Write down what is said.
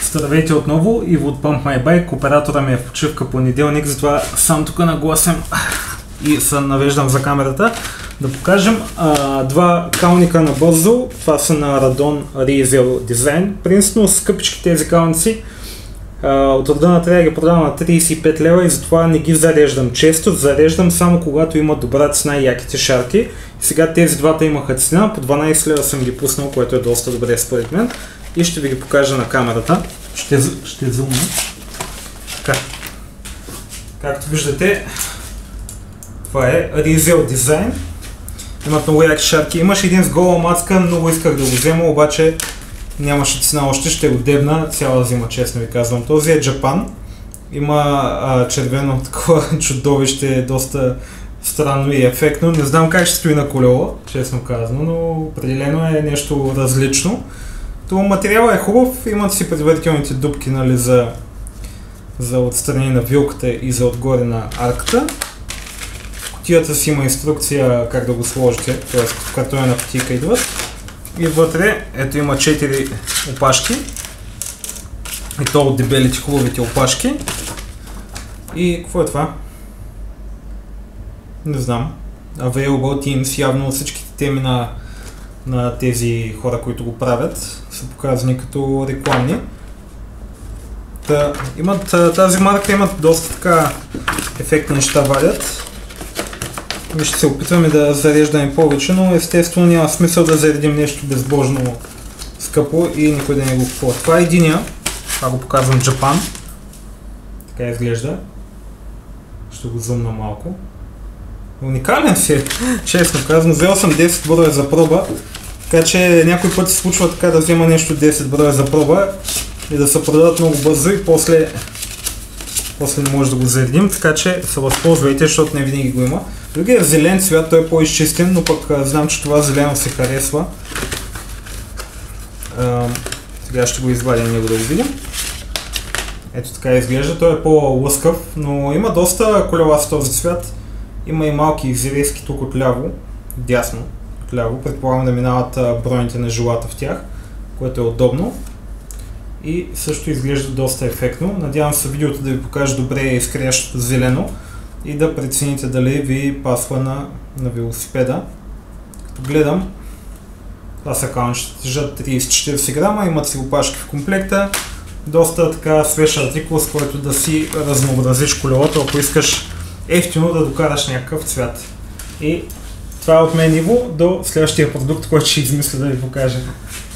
Здравейте отново, Иво от Pump My Bike. Оператора ми е в почивка понеделник, затова сам тук нагласям и се навеждам за камерата. Да покажем два калника на бързо. Това са на Radon Razel Design. Принципно скъпички тези калници. От рода на трябва да ги продавам на 35 лева и затова не ги зареждам често. Зареждам само когато има добра цена и яките шарки. И сега тези двата имаха цена, по 12 лева съм ги пуснал, което е доста добре според мен. И ще ви ги покажа на камерата. Ще зумна. Така. Както виждате, това е Razel Design. Имат много яки шарки. Имаше един с гола мацка, много исках да го взема, обаче нямаше цена още, ще го дебна цяла зима, честно ви казвам. Този е Japan. Има червено такова чудовище, доста странно и ефектно. Не знам как ще стои на колело, честно казано, но определено е нещо различно. То материалът е хубав, имат си предварителните дупки, нали, за отстрани на вилката и за отгоре на арката. В кутията си има инструкция как да го сложите, т.е. в картонена кутийка идват. И вътре, ето има 4 опашки. И то от дебелите хубавите опашки. И какво е това? Не знам. Available Teams, явно всичките теми на тези хора, които го правят, са показани като рекламни. Тази марка имат доста така ефектни неща валят. И ще се опитваме да зареждаме повече, но естествено няма смисъл да заредим нещо безбожно скъпо и никой да не го купува. Това е единия, това го показвам Japan. Така изглежда. Ще го зумна малко. Уникален си, честно казвам. Взел съм 10 броя за проба, така че някой път се случва така да взема нещо 10 броя за проба и да се продадат много бързо и после не може да го заредим, така че се възползвайте, защото не винаги го има. Другия зелен цвят, той е по-изчистен, но пък знам, че това зелено се харесва. Сега ще го извадим него да го видим. Ето така изглежда, той е по-лъскав, но има доста колела с този цвят. Има и малки изрезки тук отляво, дясно отляво, предполагам да минават броните на жилата в тях, което е удобно. И също изглежда доста ефектно. Надявам се видеото да ви покаже добре изкрящото зелено и да прецените дали ви пасва на велосипеда. Като гледам, това са калнищата, тежат 30-40 грама, имат си опашки в комплекта. Доста така свеж артикул, с който да си разнообразиш колелото, ако искаш ефтино да докараш някакъв цвят. И това е от мен, Иво, до следващия продукт, който ще измисля да ви покажа.